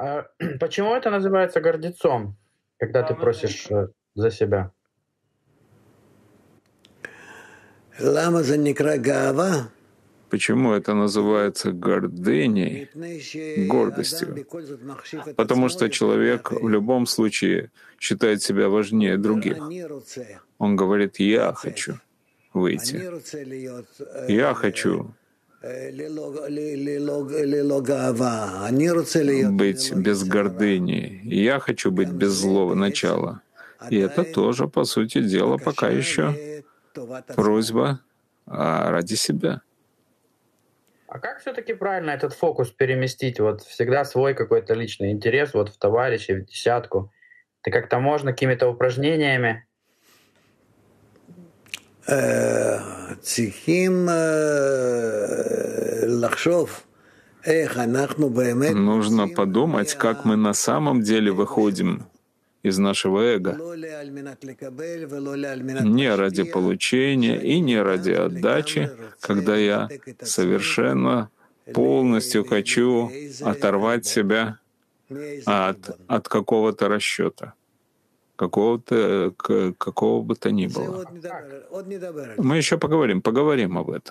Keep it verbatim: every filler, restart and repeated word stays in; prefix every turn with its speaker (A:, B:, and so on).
A: А почему это называется гордецом, когда ты просишь, э, за себя?
B: למה זה נקרא גאווה?
C: Почему это называется гордыней,
B: מפני שאדם
C: гордостью?
B: בכל זאת מחשיב את
C: Потому
B: עצמו
C: что
B: יותר
C: человек в
B: מאחרים.
C: любом случае считает себя важнее
B: הוא אומר,
C: других.
B: אני רוצה
C: Он говорит, я
B: לצאת,
C: хочу
B: אני
C: выйти,
B: רוצה להיות
C: я
B: אה,
C: хочу
B: אה, ללא ללא- ללא גאווה, אני רוצה להיות
C: быть
B: ללא
C: без
B: יצר הרע.
C: гордыни, я хочу быть
B: גם
C: без
B: זה
C: злого
B: בעצם
C: начала. И это
B: עדיין
C: тоже, по сути дела, пока
B: בקשה
C: еще
B: לטובת עצמו.
C: просьба а, ради себя.
A: А как все-таки правильно этот фокус переместить? Вот всегда свой какой-то личный интерес, вот в товарищей, в десятку. Это как-то можно какими-то упражнениями?
B: אה, צריכים אה, לחשוב איך אנחנו באמת
C: Нужно
B: מוצאים
C: подумать, как мы на самом деле выходим из нашего эго.
B: לא על מנת לקבל ולא על מנת
C: Не ради
B: להשפיע,
C: получения и не ради отдачи, когда я совершенно полностью хочу оторвать себя от, от какого-то расчета, какого-то, к- какого бы то ни
B: זה
C: было.
B: עוד נדבר, עוד נדבר על זה.
C: Мы еще поговорим, поговорим об этом.